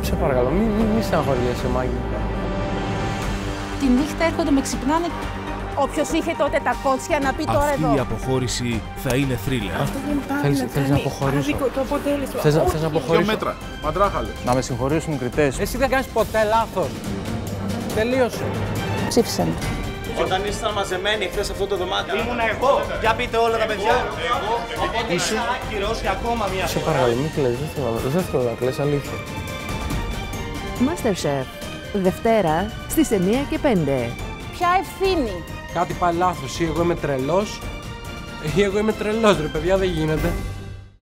Σε παρακαλώ, μη στεναχωριέσαι, Μάγκη. Τη νύχτα έρχονται με ξυπνάνε. Όποιος είχε τότε τα κότσια να πει τώρα εδώ. Αυτή η αποχώρηση θα είναι θρίλερ. Θέλεις να αποχωρήσω. Το αποτέλεσμα. Θες να αποχωρήσω. 2 μέτρα. Μαντράχαλε. Να με συγχωρήσουν οι κριτές. Εσύ δεν κάνεις ποτέ λάθος. Τελείωσε. Ψήφισε με. Όταν ήσασταν μαζεμένοι χθες σε αυτό το δωμάτιο. Ήμουνα εγώ. Για πείτε όλα τα παιδιά. Οπότε είσαι άκυρος και ακόμα μια Σε φορά. παρακαλώ, μην κλαις. Δεν θέλω να κλαις, αλήθεια. MasterChef. Δευτέρα στις 9:05. Ποια ευθύνη. Κάτι πάει λάθος. Ή εγώ είμαι τρελός. Ή εγώ είμαι τρελός, ρε παιδιά, δεν γίνεται.